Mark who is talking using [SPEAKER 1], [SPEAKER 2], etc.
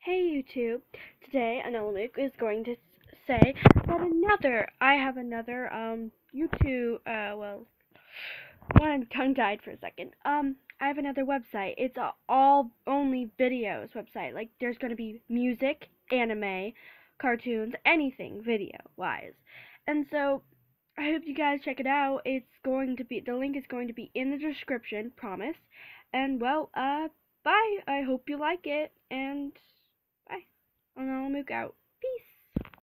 [SPEAKER 1] Hey YouTube, today Anolamuk is going to say that I have another YouTube, my tongue died for a second. I have another website. It's a all only videos website. Like there's going to be music, anime, cartoons, anything video wise. And so I hope you guys check it out. The link is going to be in the description, promise. And bye. I hope you like it and bye. And I'll mook out. Peace.